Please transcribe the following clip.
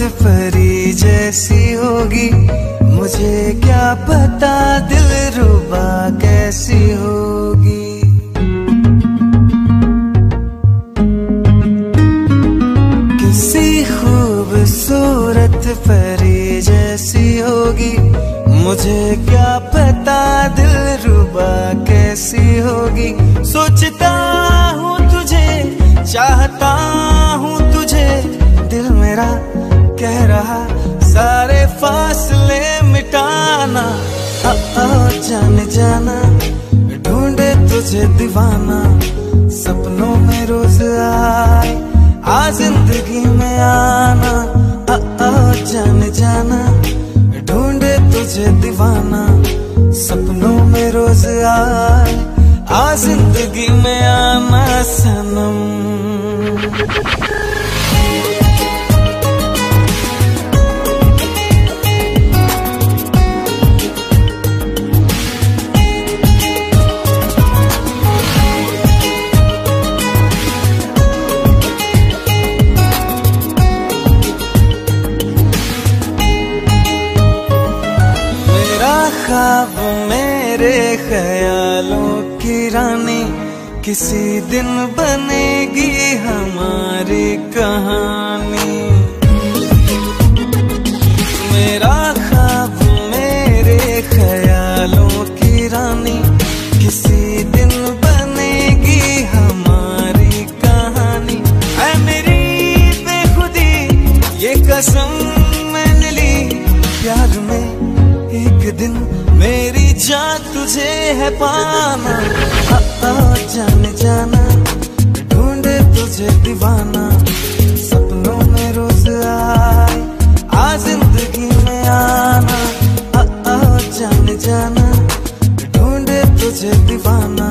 परी जैसी होगी, मुझे क्या पता दिलरुबा कैसी होगी। किसी खूबसूरत परी जैसी होगी, मुझे क्या पता दिलरुबा कैसी होगी। सोचता हूँ तुझे, चाहता हूँ तुझे, दिल मेरा कह रहा सारे फासले मिटाना। जाने जाना, ढूंढे तुझे दीवाना, सपनों में रोज आए आ जिंदगी में आना। जाने जाना, ढूंढे तुझे दीवाना, सपनों में रोज आए आ जिंदगी में आना सनम। ख्वाब मेरे ख्यालों की रानी, किसी दिन बनेगी हमारी कहानी। मेरा ख्वाब मेरे ख्यालों की रानी, किसी दिन बनेगी हमारी कहानी। ऐ मेरी बेखुदी ये कसम मैंने ली, प्यार में एक दिन मेरी जान तुझे है पाना। जाने जाना, ढूंढे तुझे दीवाना, सपनों में रोज आए आ जिंदगी में आना। जाने जाना, ढूंढे तुझे दीवाना,